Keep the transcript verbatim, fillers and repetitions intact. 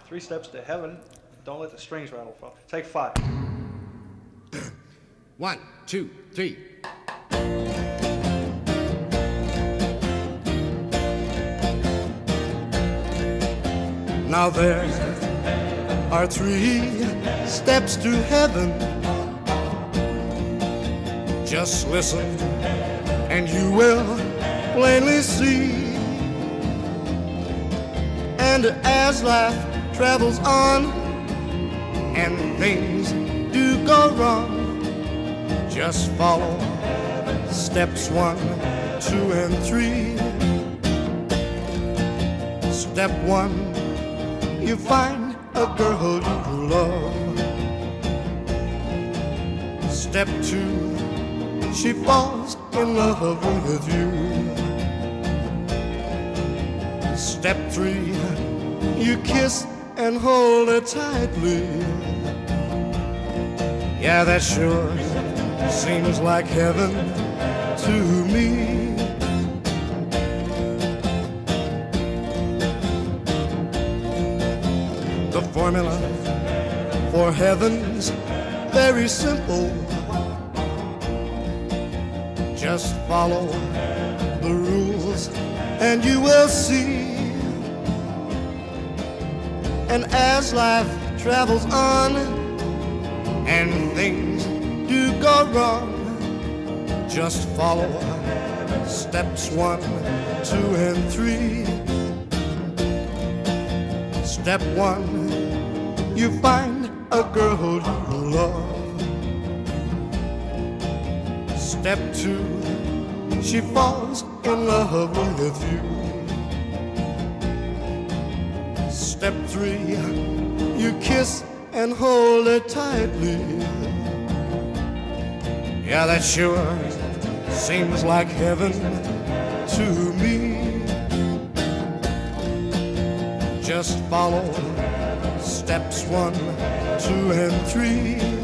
Three steps to heaven. Don't let the strings rattle. Take five. One, two, three. Now there are three steps to heaven. Just listen and you will plainly see. And as life travels on and things do go wrong, just follow steps one, two, and three. Step one, you find a girl you love. Step two, she falls in love with you. Step three, you kiss and hold her tightly. Yeah, that sure seems like heaven to me. The formula for heaven's very simple. Just follow the rules and you will see. And as life travels on and things do go wrong, just follow steps one, two, and three. Step one, you find a girl you love. Step two, she falls in love with you. Step three, you kiss and hold her tightly. Yeah, that sure seems like heaven to me. Just follow steps one, two, and three.